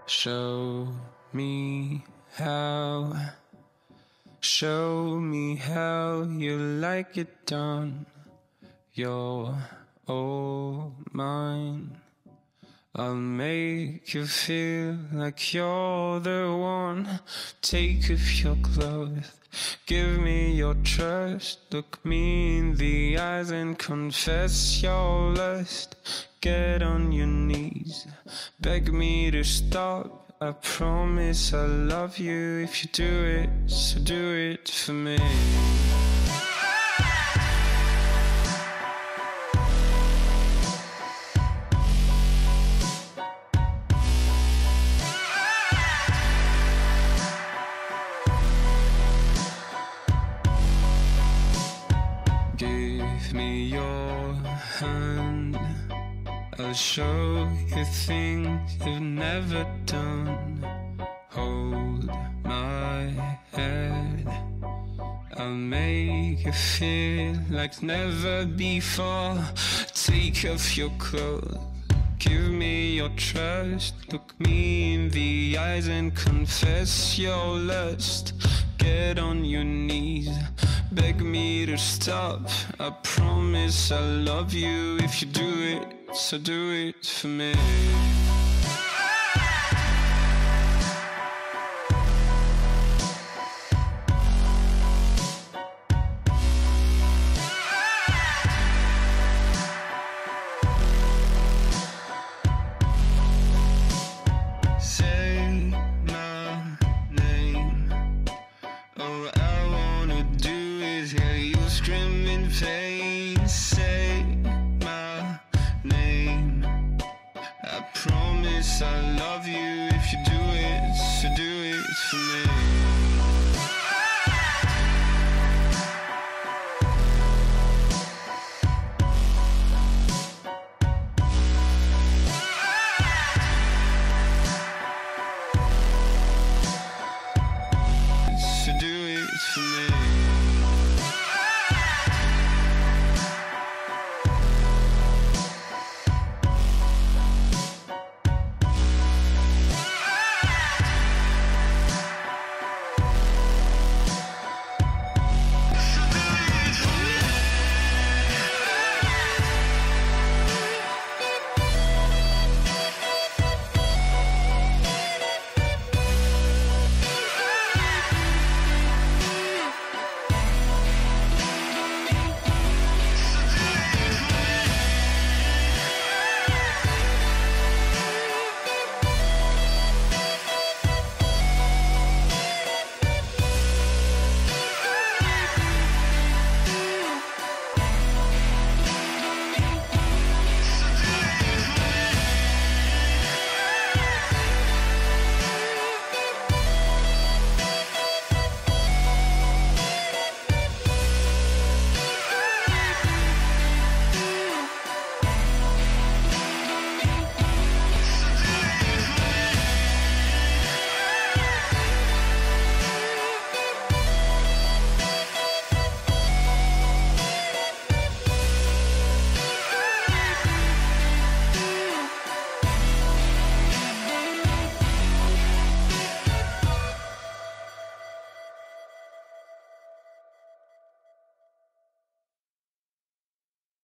Show me how. Show me how you like it done. You're all mine. I'll make you feel like you're the one. Take off your clothes, give me your trust. Look me in the eyes and confess your lust. Get on your knees, beg me to stop. I promise I'll love you if you do it, so do it for me. Give me your hand, I'll show you things you've never done. Hold my head, I'll make you feel like never before. Take off your clothes, give me your trust. Look me in the eyes and confess your lust. Get on your knees, beg me to stop. I promise I'll love you if you do it, so do it for me. Say my name. All I wanna do is hear you scream in pain. Say my name. I promise I'll love you if you do it, so do it for me.